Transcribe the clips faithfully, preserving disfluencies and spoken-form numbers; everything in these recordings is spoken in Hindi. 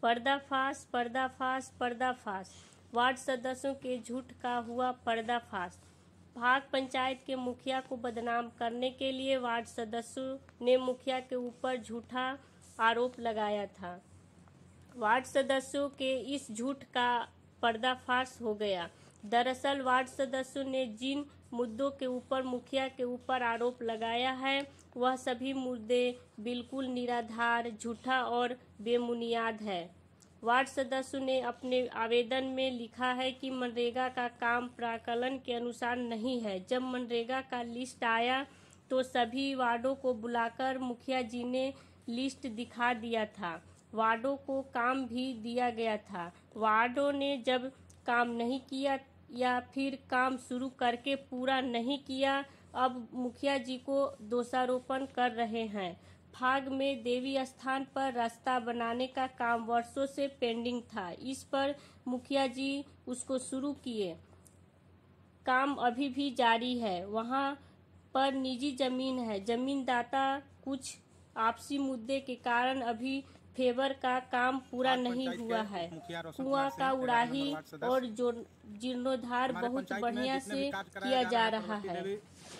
पर्दाफाश पर्दाफाश पर्दाफाश वार्ड सदस्यों के झूठ का हुआ पर्दाफाश। भाग पंचायत के मुखिया को बदनाम करने के लिए वार्ड सदस्यों ने मुखिया के ऊपर झूठा आरोप लगाया था। वार्ड सदस्यों के इस झूठ का पर्दाफाश हो गया। दरअसल वार्ड सदस्यों ने जिन मुद्दों के ऊपर मुखिया के ऊपर आरोप लगाया है वह सभी मुद्दे बिल्कुल निराधार, झूठा और बेबुनियाद है। वार्ड सदस्यों ने अपने आवेदन में लिखा है कि मनरेगा का काम प्राक्कलन के अनुसार नहीं है। जब मनरेगा का लिस्ट आया तो सभी वार्डों को बुलाकर मुखिया जी ने लिस्ट दिखा दिया था। वार्डों को काम भी दिया गया था। वार्डों ने जब काम नहीं किया या फिर काम शुरू करके पूरा नहीं किया, अब मुखिया जी को दोषारोपण कर रहे हैं। भाग में देवी स्थान पर रास्ता बनाने का काम वर्षों से पेंडिंग था। इस पर मुखिया जी उसको शुरू किए, काम अभी भी जारी है। वहां पर निजी जमीन है। जमीनदाता कुछ आपसी मुद्दे के कारण अभी फेवर का काम पूरा नहीं हुआ है। कुआं का उड़ाही और जीर्णोद्धार बहुत बढ़िया से किया जा रहा है।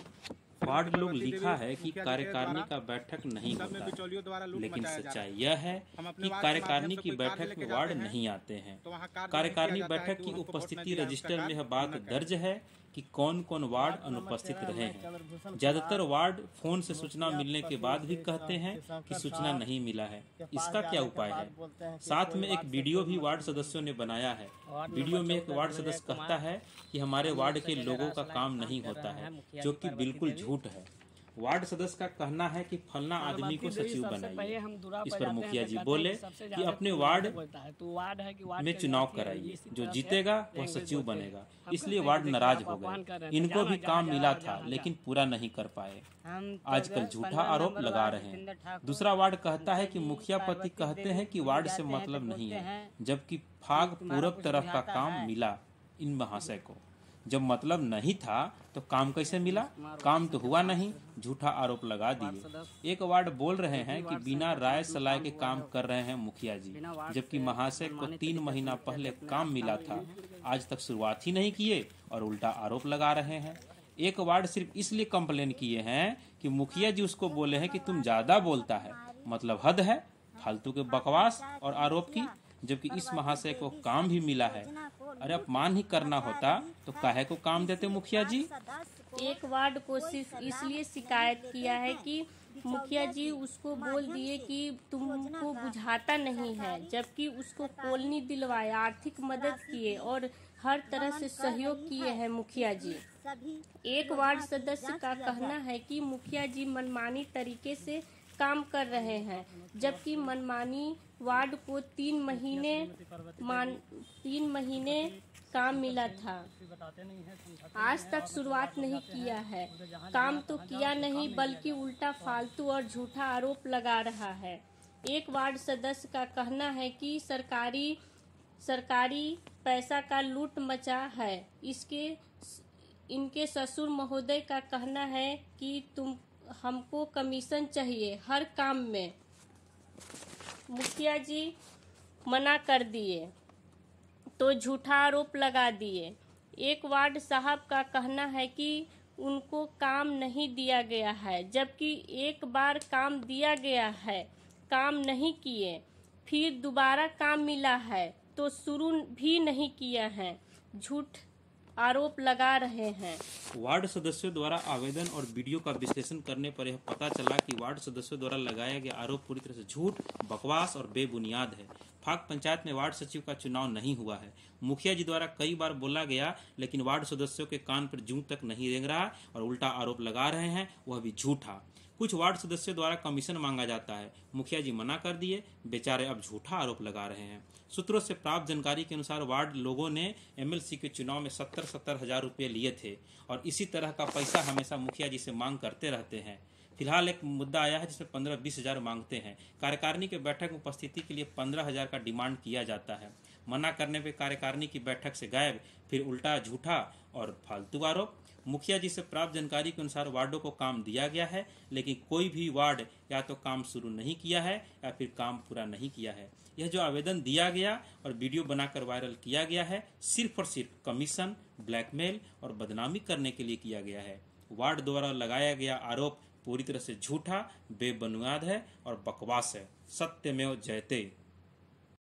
वार्ड लोग लिखा है कि कार्यकारिणी का बैठक नहीं होता, लेकिन सच्चाई यह है कि कार्यकारिणी की बैठक में वार्ड नहीं आते हैं। कार्यकारिणी बैठक की उपस्थिति रजिस्टर में यह बात दर्ज है कि कौन कौन वार्ड अनुपस्थित रहे हैं। ज्यादातर वार्ड फोन से सूचना मिलने के बाद भी कहते हैं कि सूचना नहीं मिला है। इसका क्या उपाय है? साथ में एक वीडियो भी वार्ड सदस्यों ने बनाया है। वीडियो में एक वार्ड सदस्य कहता है कि हमारे वार्ड के लोगों का काम नहीं होता है, जो कि बिल्कुल झूठ है। वार्ड सदस्य का कहना है कि फलना आदमी को सचिव बनाइए। इस पर मुखिया जी बोले कि अपने वार्ड में चुनाव कराइए, जो जीतेगा वह सचिव बनेगा। इसलिए वार्ड नाराज हो गए। इनको भी काम मिला था लेकिन पूरा नहीं कर पाए। आजकल झूठा आरोप लगा रहे हैं। दूसरा वार्ड कहता है कि मुखिया पति कहते हैं कि वार्ड से मतलब नहीं है, जबकि भाग पूरब तरफ का काम मिला इन महाशय को। जब मतलब नहीं था तो काम कैसे मिला? काम तो हुआ नहीं, झूठा आरोप लगा दिए। एक वार्ड बोल रहे हैं कि बिना राय सलाह के काम कर रहे हैं मुखिया जी, जबकि महाशय को तीन महीना पहले काम मिला था। आज तक शुरुआत ही नहीं किए और उल्टा आरोप लगा रहे हैं। एक वार्ड सिर्फ इसलिए कंप्लेन किए हैं कि मुखिया जी उसको बोले हैं कि तुम ज्यादा बोलता है, मतलब हद है फालतू के बकवास और आरोप की, जबकि इस महाशय को काम भी मिला है। अरे अपमान ही करना होता तो काहे को काम देते मुखिया जी? एक वार्ड को सिर्फ इसलिए शिकायत किया है कि मुखिया जी उसको बोल दिए कि तुमको बुझाता नहीं है, जबकि उसको कॉलोनी दिलवाए, आर्थिक मदद किए और हर तरह से सहयोग किए हैं मुखिया जी। एक वार्ड सदस्य का कहना है कि मुखिया जी मनमानी तरीके से काम कर रहे हैं, जबकि मनमानी वार्ड को तीन महीने मान तीन महीने काम मिला था। आज तक शुरुआत नहीं किया है। काम तो किया नहीं बल्कि उल्टा फालतू और झूठा आरोप लगा रहा है। एक वार्ड सदस्य का कहना है कि सरकारी सरकारी पैसा का लूट मचा है। इसके इनके ससुर महोदय का कहना है कि तुम हमको कमीशन चाहिए हर काम में। मुखिया जी मना कर दिए तो झूठा आरोप लगा दिए। एक वार्ड साहब का कहना है कि उनको काम नहीं दिया गया है, जबकि एक बार काम दिया गया है, काम नहीं किए। फिर दोबारा काम मिला है तो शुरू भी नहीं किया है। झूठ आरोप लगा रहे हैं। वार्ड सदस्यों द्वारा आवेदन और वीडियो का विश्लेषण करने पर यह पता चला कि वार्ड सदस्यों द्वारा लगाया गया आरोप पूरी तरह से झूठ, बकवास और बेबुनियाद है। भाग पंचायत में वार्ड सचिव का चुनाव नहीं हुआ है। मुखिया जी द्वारा कई बार बोला गया, लेकिन वार्ड सदस्यों के कान पर जूं तक नहीं रेंग रहा और उल्टा आरोप लगा रहे हैं, वह भी झूठा। कुछ वार्ड सदस्यों द्वारा कमीशन मांगा जाता है, मुखिया जी मना कर दिए, बेचारे अब झूठा आरोप लगा रहे हैं। सूत्रों से प्राप्त जानकारी के अनुसार वार्ड लोगों ने एमएलसी के चुनाव में सत्तर सत्तर हजार रुपये लिए थे और इसी तरह का पैसा हमेशा मुखिया जी से मांग करते रहते हैं। फिलहाल एक मुद्दा आया है जिसमें पंद्रह बीस हजार मांगते हैं। कार्यकारिणी के बैठक में उपस्थिति के लिए पंद्रह हजार का डिमांड किया जाता है। मना करने पे कार्यकारिणी की बैठक से गायब, फिर उल्टा झूठा और फालतू आरोप। मुखिया जी से प्राप्त जानकारी के अनुसार वार्डों को काम दिया गया है, लेकिन कोई भी वार्ड या तो काम शुरू नहीं किया है या फिर काम पूरा नहीं किया है। यह जो आवेदन दिया गया और वीडियो बनाकर वायरल किया गया है, सिर्फ और सिर्फ कमीशन, ब्लैकमेल और बदनामी करने के लिए किया गया है। वार्ड द्वारा लगाया गया आरोप पूरी तरह से झूठा, बेबुनियाद है और बकवास है। सत्यमेव जयते।